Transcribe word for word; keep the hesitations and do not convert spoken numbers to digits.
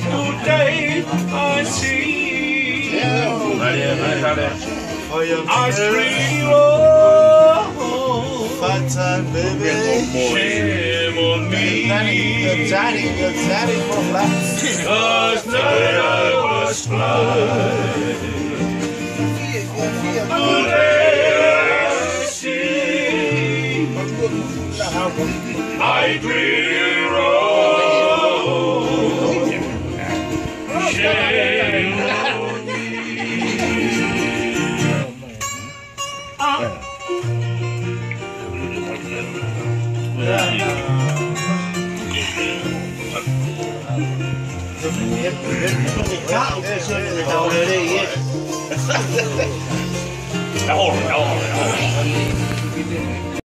Today I see I scream, oh, Fat time, baby. shame on me. Good daddy, good daddy from last. Last night I was blind. Today I see I dream, oh, shame on me. Got it. Hold it, hold it.